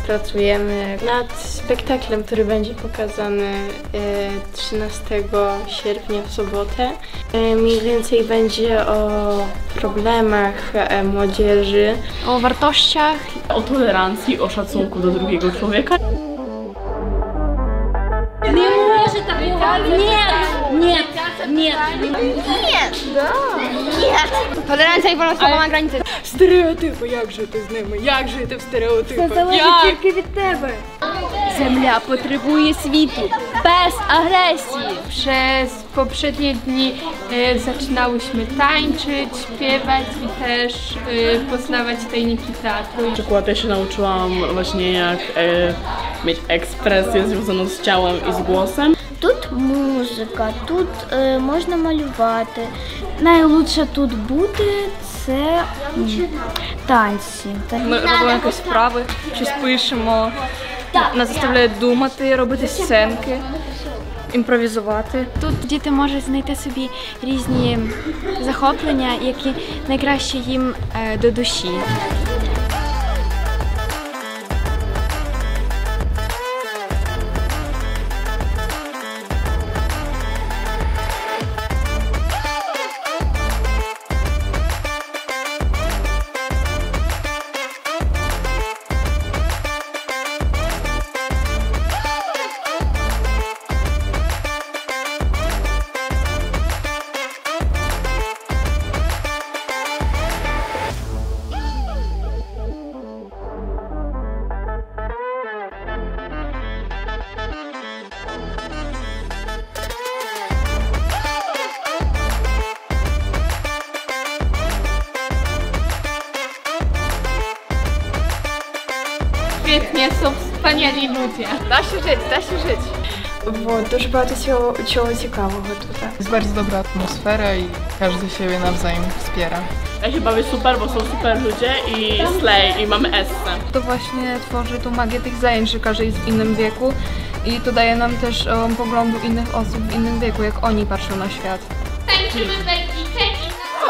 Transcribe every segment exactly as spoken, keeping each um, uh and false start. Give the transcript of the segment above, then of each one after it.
pracujemy nad spektaklem, który będzie pokazany trzynastego sierpnia w sobotę. Mniej więcej będzie o problemach młodzieży, o wartościach, o tolerancji, o szacunku do drugiego człowieka. Nie może tak być. Nie, nie, nie, nie. nie. Tolerancja i wolność słowa ma granice. Stereotyпи, як жити з ними, як жити в стереотипах. Це залежить тільки від тебе. Земля potrzebuje świtu, bez agresji. Przez poprzednie dni e, zaczynałyśmy tańczyć, śpiewać i też e, poznawać tajniki teatru. Na przykład ja się nauczyłam właśnie jak e, mieć ekspresję związaną z ciałem i z głosem. Тут музика, тут е, можна малювати. Найлучше тут бути це м, танці. Ми робимо якісь вправи, щось пишемо, нас заставляють думати, робити сценки, імпровізувати. Тут діти можуть знайти собі різні захоплення, які найкраще їм е, до душі. Świetnie, są wspaniali ludzie. Da się żyć, da się żyć. Вот, дуже багато цього, чого цікавого тут. Jest bardzo dobra atmosfera i każdy siebie nawzajem wspiera. Ja się bawię super, bo są super ludzie i slay, i mamy esse. To właśnie tworzy tą magię tych zajęć, że każdy jest w innym wieku i to daje nam też um, poglądu innych osób w innym wieku, jak oni patrzą na świat. Tańczymy belgikę i...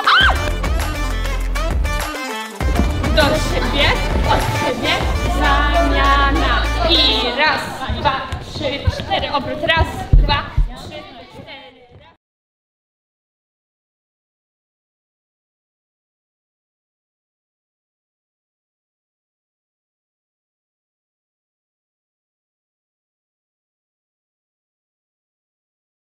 Do siebie, od siebie, zamiana. I raz, dwa, trzy, cztery, obrót, raz, dwa,